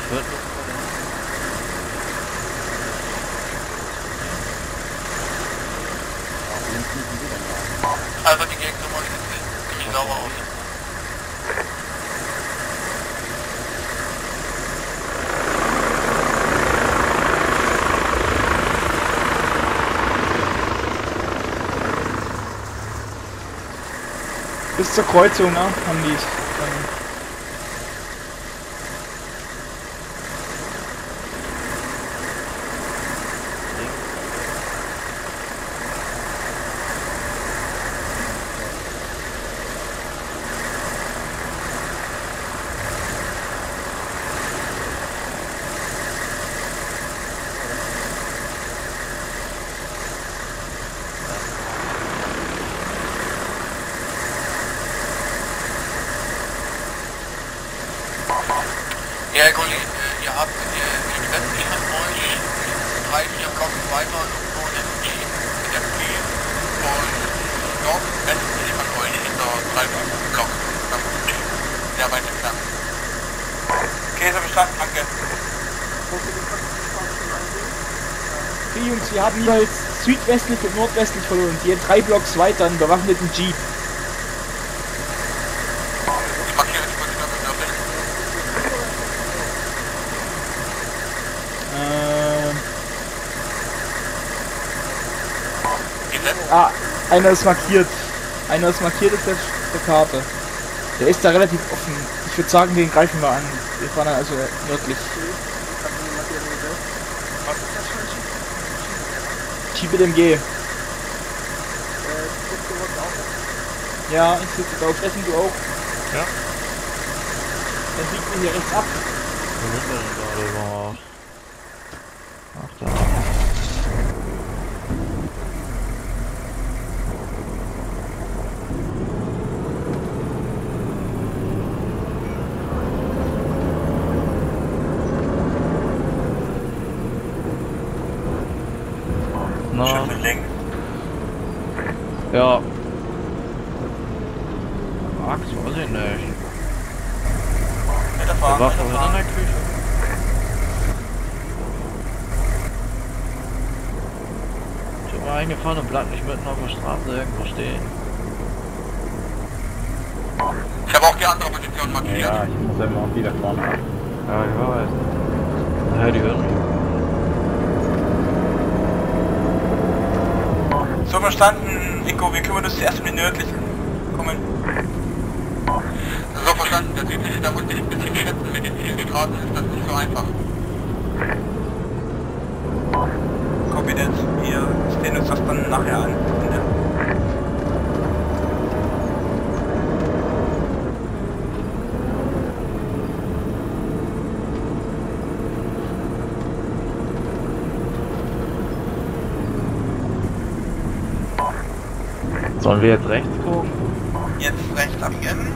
Also die Gegend sieht ziemlich sauber aus. Bis zur Kreuzung, ne? Haben die. Ja, Herr Kollege, ihr habt westlich von euch 3-4 Blocks weiter irgendwo den Jeep mit der P und nordwestlich von euch in der 3-5 Block. Sehr weit entfernt. Okay, so verstanden, danke. Okay, Jungs, wir haben jeweils südwestlich und nordwestlich von uns, hier 3 Blocks weiter einen bewaffneten Jeep. Ich markiere die Position mit nördlich. Ah, einer ist markiert. Einer ist markiert auf der Karte. Der ist da relativ offen. Ich würde sagen, den greifen wir an. Wir fahren dann also nördlich. Was ist das für ein Jeep? Jeep mit MG. Ja, ich sitze drauf. Essen, du auch? Ja. Dann biegen wir hier rechts ab. Wo sind wir denn gerade überhaupt? Ach da. Na, Schön links. ja. Max, weiß ich nicht. Der war vorhin in der Küche. Ich hab mal eingefahren und bleib nicht mitten auf der Straße irgendwo stehen. Ich habe auch die andere Position markiert. Ja, ich muss ja immer auch wieder vorne ab. Ja, ich weiß. Ja, die hören mich. So verstanden, Ingo, wir kümmern uns zuerst um den nördlichen. Kommen. So verstanden, der südliche, da musste ich ein bisschen schätzen, mit den vielen Straßen ist das nicht so einfach. Copy that, wir stehen uns das dann nachher an. Sollen wir jetzt rechts gucken? Jetzt rechts abbiegen.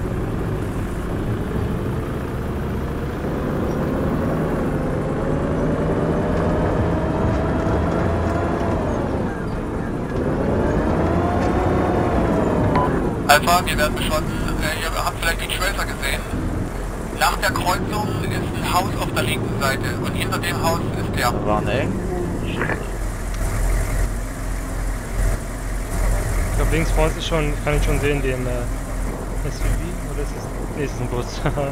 Alpha, wir werden beschossen. Ihr habt vielleicht den Tracer gesehen. Nach der Kreuzung ist ein Haus auf der linken Seite und hinter dem Haus ist der. Da waren irgendwo. Ich glaube links vor uns ist schon, kann ich schon sehen, den SUV oder ist es? Nee, es ist ein Bus. Okay.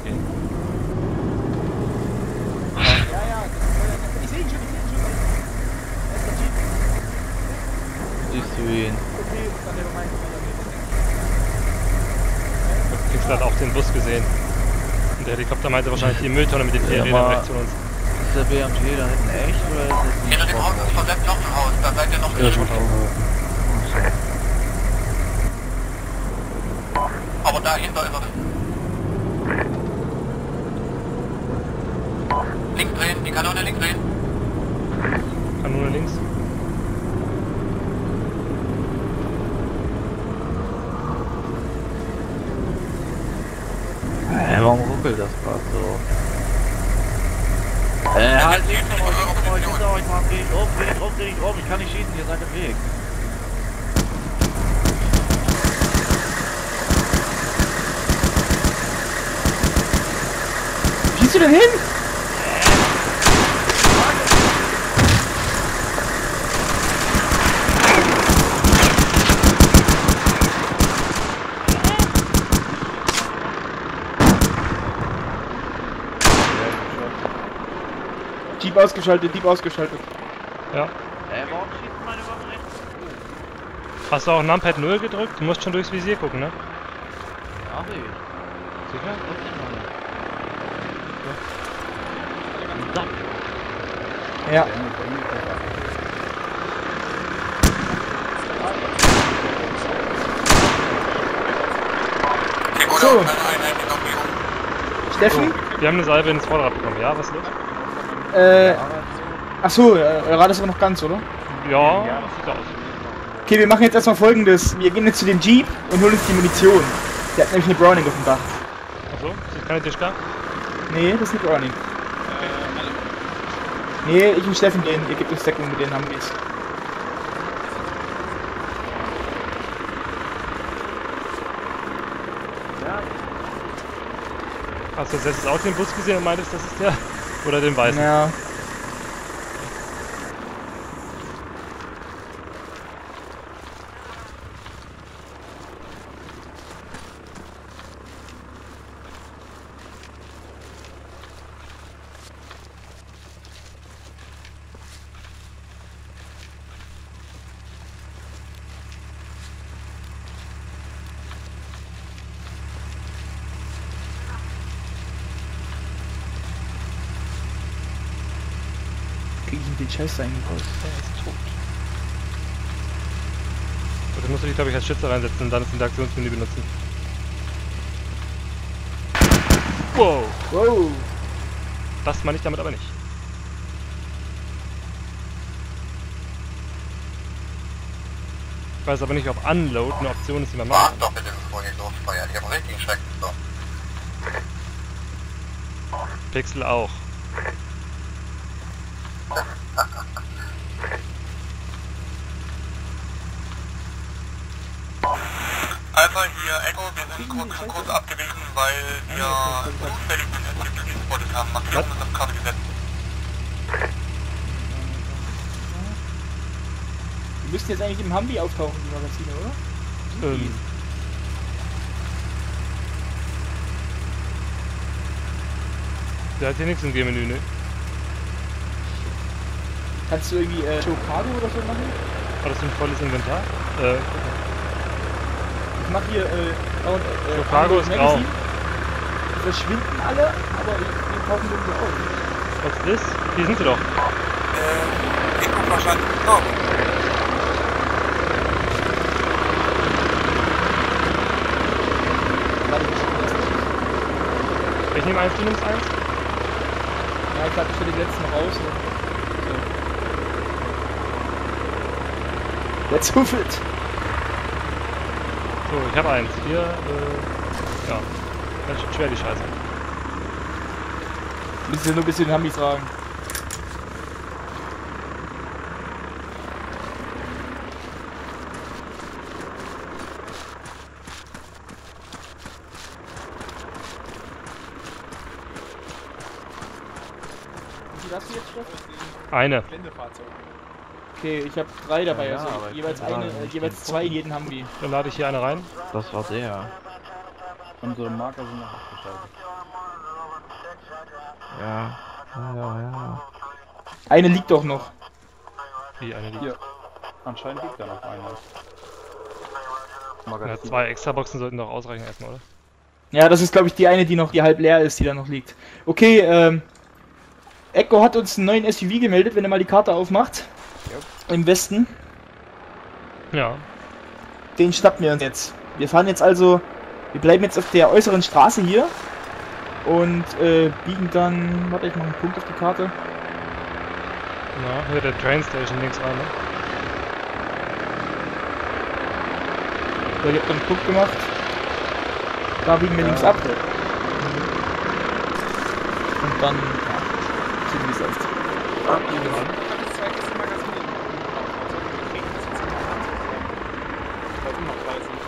Ich sehe ihn schon, Das ist der Jeep. Siehst du ihn? Okay, dann nehmen wir meinen. Ich habe gerade auch den Bus gesehen. Und der Helikopter meinte wahrscheinlich die Mülltonne mit den vier Rädern rechts von uns. Ist der BMT da hinten echt oder ist das Hinter dem Haus ist versetzt noch ein Haus, da seid ihr noch nicht. Aber dahinter ist er. Links drehen, die Kanone links drehen. Kanone links. Warum ruckelt das gerade so? Halt links von euch, hinter euch, Mann, dreh dich um, ich kann nicht schießen, ihr seid im Weg. Schießt du denn hin? Jeep ausgeschaltet, Jeep ausgeschaltet. Ja. Warum schießt meine Waffe rechts? Hast du auch Numpad 0 gedrückt? Du musst schon durchs Visier gucken, ne? Ja, nee. Sicher? Ja. Segunda, So. eine Einheit in Umgebung. Steffen? Wir haben eine Salve ins Vorderrad bekommen. Ja, was ist los? Achso, euer Rad ist aber noch ganz, oder? Ja, sieht aus. Okay, wir machen jetzt erstmal Folgendes. Wir gehen jetzt zu dem Jeep und holen uns die Munition. Der hat nämlich eine Browning auf dem Dach. Achso, ist das keine Tischka? Nee, das ist eine Browning. Nee, ich und Steffen gehen. Ihr gebt uns Deckung mit den Humvees. Hast du das letztes Auto den Bus gesehen und meintest, das ist der? Oder den weißen? Ja. Krieg ich denn den Scheiß da eigentlich raus? Der ist tot. So, dann musst du dich, glaube ich, als Schütze reinsetzen und dann das Interaktionsmenü benutzen. Wow! Wow. Das meine ich damit aber nicht. Ich weiß aber nicht, ob Unload eine Option ist, die man macht. Wart doch bitte, bevor ihr losfeuert. Ich hab einen richtigen Schreck. So. Pixel auch. Alpha hier, Echo, wir sind kurz abgewichen, weil wir zufällig den SUV gespottet haben. Markierung ist auf Karte gesetzt. Wir müssten jetzt eigentlich im Humvee auftauchen, die Magazine, oder? Der hat hier nichts im G-Menü, ne? Kannst du irgendwie Show Cargo oder so machen? Hat das ein volles Inventar? Ich mach hier Show Cargo ist grau. Die verschwinden alle, aber die tauchen irgendwo auf. Was ist das? Hier sind sie doch. Echo wahrscheinlich. Oh. Warte, ich schieb das nicht. Ich nehme eins, du nimmst eins. Ja, ich glaube, ich will den letzten noch raus. So. Jetzt huffelt. So, ich habe eins. Hier, ja. Ganz schön schwer die Scheiße. Müssen wir nur ein bisschen Humvees tragen. Wie viel hast du jetzt, Steffen? Eine. Okay, ich habe 3 dabei, Ja, also aber jeweils ich kann eine, sagen, ich jeweils bin 2 in jeden Humvee. Dann lade ich hier eine rein. Das war der. Unsere Marker sind noch abgeschaltet. Ja. Eine liegt doch noch. Wie eine liegt. Hier. Anscheinend liegt da noch einer. Ja, Magazin. 2 Extraboxen sollten doch ausreichen erstmal, oder? Ja, das ist glaube ich die eine, die noch, die halb leer ist, die da noch liegt. Okay, Echo hat uns einen neuen SUV gemeldet, wenn er mal die Karte aufmacht. Im Westen. Ja. Den schnappen wir uns jetzt. Wir fahren jetzt also, wir bleiben jetzt auf der äußeren Straße hier und biegen dann, warte, ich mache einen Punkt auf die Karte. Ja, hier der Train Station links rein, ne? So, ich hab dann einen Punkt gemacht. Da biegen wir links ab. Und dann, ja, ziehen wir es auf.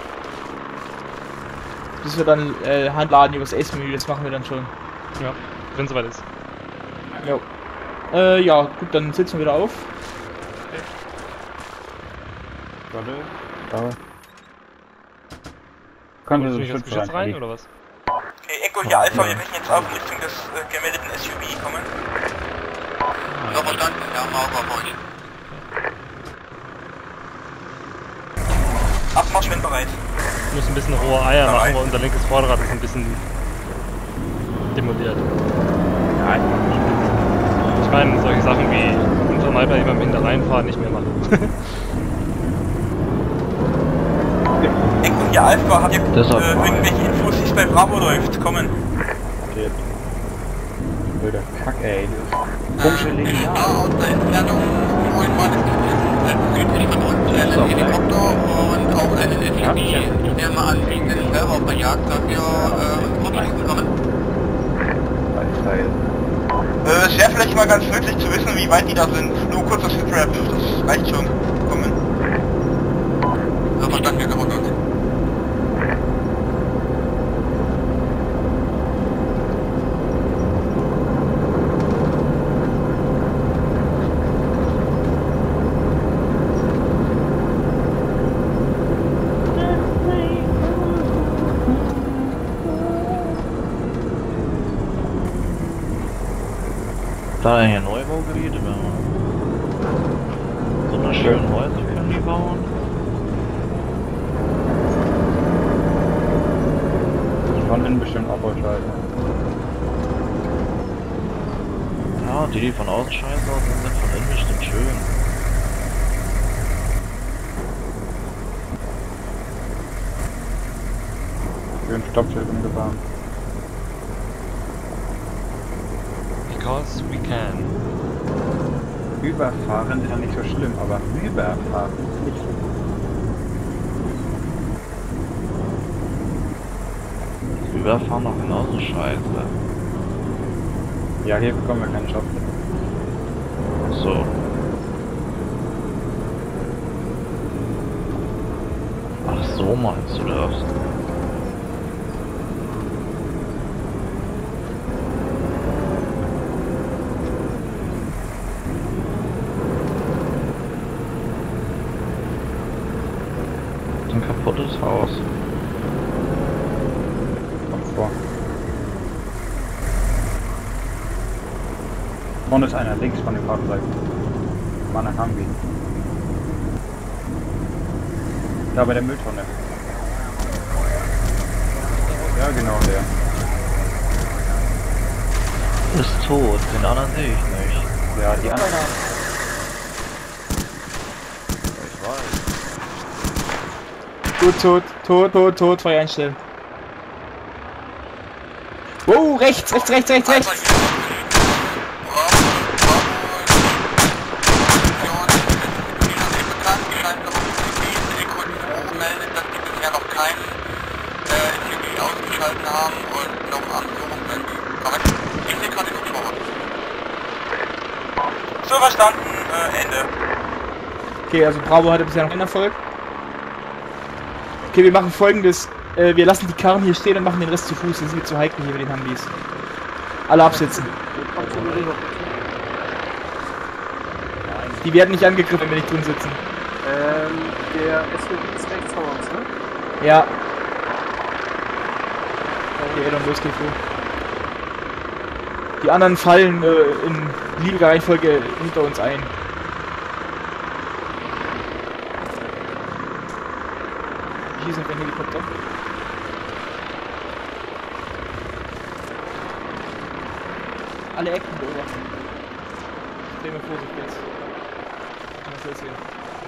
Bis wir dann handladen über das S-Menü, das machen wir dann schon. Ja. wenn es soweit ist. Jo. Ja, gut, dann sitzen wir wieder auf. Warte. Da. Kann Holst du du mich ins Geschütz rein oder was? Okay, Echo hier Alpha, wir brechen jetzt auf in Richtung des gemeldeten SUV kommen. So, verstanden, ja, machen wir vor euch. Abmarsch, wenn bereit. Ich muss ein bisschen rohe Eier machen, weil unser linkes Vorderrad ist ein bisschen demoliert. Ja, Ich meine, solche Sachen wie unvermeidbar immer hinter reinfahren nicht mehr machen. Echo hier Alpha, habt ihr Deshalb irgendwelche Infos, wie es bei Bravo läuft? Kommen. okay. Blöder Kack, ey. Komische Lineal. Aus der Entfernung, vorhin war das südlich von uns, ein Helikopter und auch ein SUV. Ich nehme mal an, die sind selber auf der Jagd, dass wir uns kurz kommen. Es wäre vielleicht mal ganz nützlich zu wissen, wie weit die da sind. Nur kurz das Hitrap, das reicht schon. Kommen. So, verstanden, wir kommen uns. Da hier Neubaugebiete, wenn man so eine schöne Häuser können die bauen. Von innen bestimmt Abbauschalter. Ja, die von außen scheiße aussehen, sind von innen bestimmt schön. Für ein Stoppschild umgefahren. Because we can. Überfahren ist ja nicht so schlimm, aber rüberfahren ist nicht schlimm. Überfahren noch genauso scheiße. Ja, hier bekommen wir keinen Job. So. Ach so meinst du das? Ein kaputtes Haus. Kommt vor. Vorne ist einer, links von den Fahrzeug. Mann, ein Humvee. Da bei der Mülltonne. Ja, genau, der. Ist tot, den anderen sehe ich nicht. Ja, die anderen. Ich weiß. Gut, tot, Feuer einstellen. Wow, rechts. Haben und noch am Suchen sind. Korrekt? Ich sehe gerade den Hubschrauber. So, verstanden. Ende. Okay, also Bravo hatte bisher noch einen Erfolg. Okay, wir machen Folgendes. Wir lassen die Karren hier stehen und machen den Rest zu Fuß. Das ist mir zu heikel hier mit den Humvees. Alle absitzen. Die werden nicht angegriffen, wenn wir nicht drin sitzen. Der SUV ist rechts vor uns, ne? Ja. Okay, dann los geht's. Die anderen fallen in beliebiger Reihenfolge hinter uns ein. Hier sind wir ein Helikopter. Alle Ecken beobachten. Extreme Vorsicht jetzt. Was willst du hier?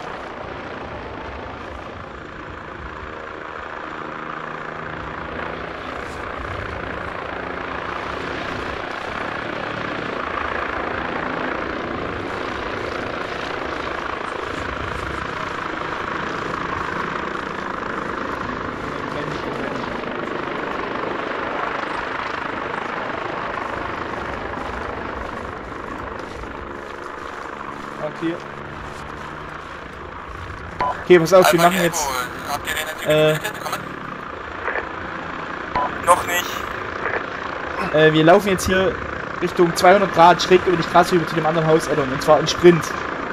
Okay. Okay, pass auf, wir machen jetzt. Habt ihr den Noch nicht. Wir laufen jetzt hier Richtung 200 Grad schräg über die Straße über zu dem anderen Haus, Addon, und zwar in Sprint.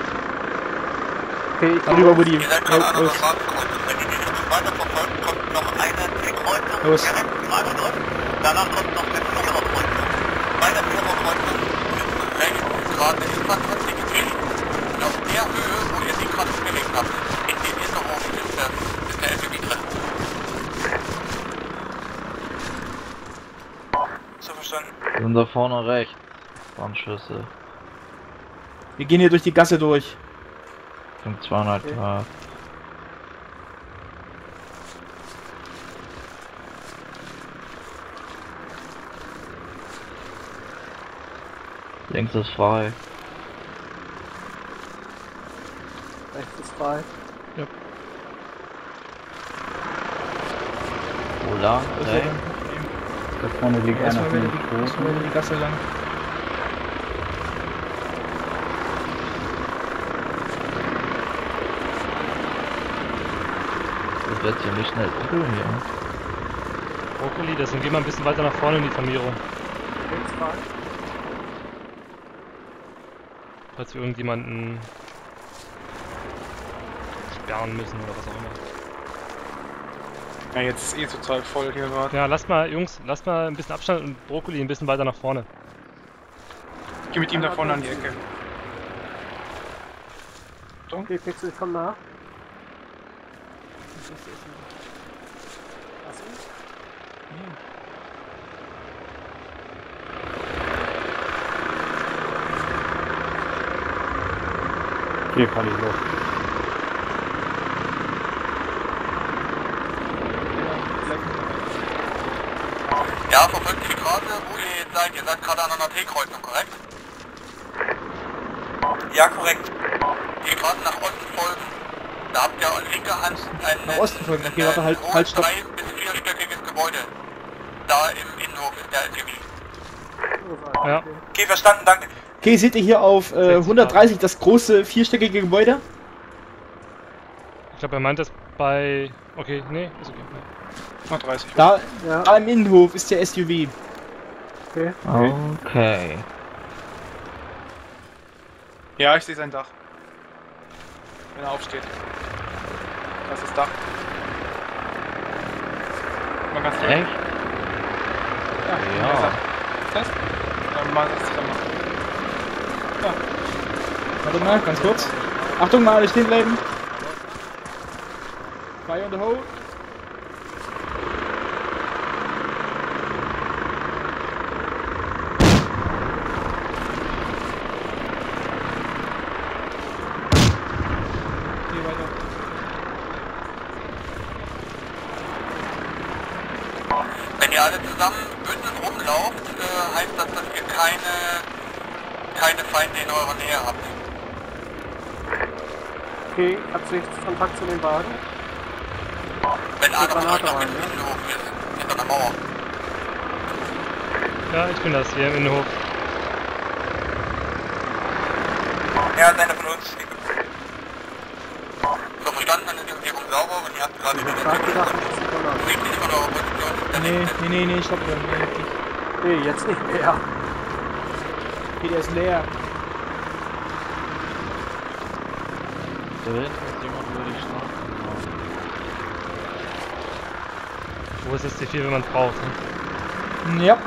Okay, ich Darüber, wo die... Ihr seid gerade an einer los. Straßenkreuzung. Wenn ihr die Richtung weiter verfolgt, kommt noch eine Kreuzung Los. direkt im Anschluss. Danach kommt noch eine Viererkreuzung. Bei der Viererkreuzung ist rechts gerade eine Infanterie gelegt. Und auf der Höhe, wo ihr die gerade gelegt habt, in dem Hinterhof ist der LKW drin. So verstanden. Wir sind da vorne rechts. Brandschüsse. Wir gehen hier durch die Gasse durch. Um 200 Okay. Grad. Links ist frei. rechts ist frei. Wo lang? Rechts? Da vorne liegt einer Erstmal von wieder den Toten. die Gasse lang. Das wird ziemlich schnell dunkel hier. Brokkoli, deswegen gehen wir ein bisschen weiter nach vorne in die Formierung. Links frei. Falls wir irgendjemanden sperren müssen oder was auch immer. Ja, jetzt ist eh total voll hier gerade. Ja, lasst mal, Jungs, lasst mal ein bisschen Abstand und Brokkoli ein bisschen weiter nach vorne. Ich geh mit ihm da vorne an die Ecke. Okay, Pixel, ich komm nach. Was ist? Hier, Kali, los. Ja, verfolgt die Straße, wo ihr jetzt seid. Ihr seid gerade an einer T-Kreuzung, korrekt? Ja, korrekt. Die Straße nach Osten folgen. Da habt ihr an linker Hand ein Nach Osten folgen, okay, warte, halt, stopp. 3- bis 4-stöckiges Gebäude. Da im Innenhof ist der LKW. Ja. Okay, verstanden, danke. Okay, seht ihr hier auf 130 das große vierstöckige Gebäude? Ich glaube, er meint das bei... Okay, nee, ist okay. Nee. Mal 30. Da, Ja, da im Innenhof ist der SUV. okay. Okay. Ja, ich sehe sein Dach. Wenn er aufsteht. Das ist das Dach. Mal ganz durch. Echt? Ja. Test? Dann mal das zusammen. Ja. Warte mal, ganz kurz. Achtung, mal alle stehen bleiben. Fire in the hole. Hier weiter. Wenn ihr alle zusammen bündelt rumlauft, heißt das, dass ihr keine Feinde in eurer Nähe habt. Okay, ich hab Sichtkontakt zu den Wagen. Wenn einer von euch Granate noch rein, mit ne? dem Innenhof ist, hinter der Mauer. Ja, ich bin das hier im Innenhof. Ja, ist einer von uns. So, verstanden, dann ist die Umgebung sauber und ihr habt gerade Ich wieder hab gerade gedacht, das ist Granate. richtig von eurer Position. Nee, stopp. Nee, jetzt nicht mehr. Okay, der ist leer. Da hinten ist jemand über die Straße gefahren. Wo ist das C4, wenn man es braucht? Ne? Ja.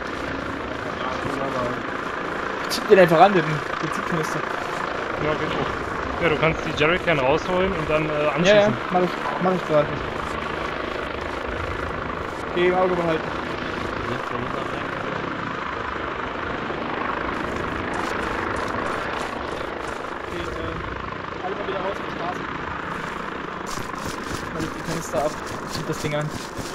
Zieht den einfach an, den Benzinkanister. Ja, geht auch. Ja, du kannst die Jerrycan rausholen und dann anschießen. Ja, mach ich gerade. Okay, im Auge behalten. Sind wir hinter rechts? Okay, alle mal wieder raus auf die Straße. Mal die Kanister ab. Zieht das Ding an.